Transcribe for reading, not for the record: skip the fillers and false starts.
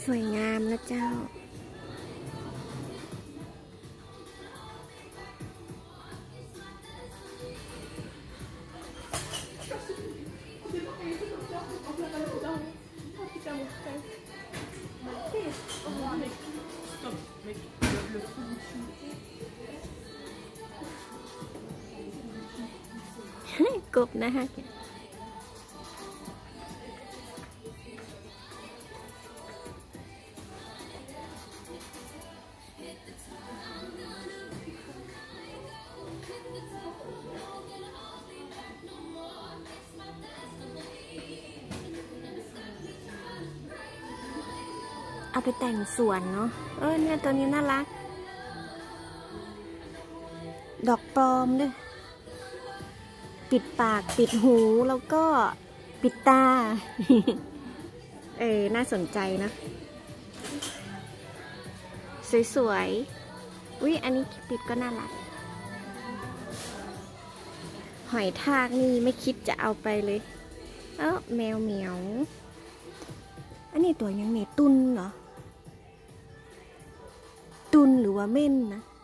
วยงามนะเจ้ากบนะฮะเอาไปแต่งสวนเนาะเนี่ยตัวนี้น่ารักดอกปลอมด้วยปิดปากปิดหูแล้วก็ปิดตา น่าสนใจนะสวยๆอุ๊ยอันนี้ปิดก็น่ารักหอยทากนี่ไม่คิดจะเอาไปเลยแมวเหมียวอันนี้ตัวยังไงตุนเหรอตุนหรือว่าเม่นนะ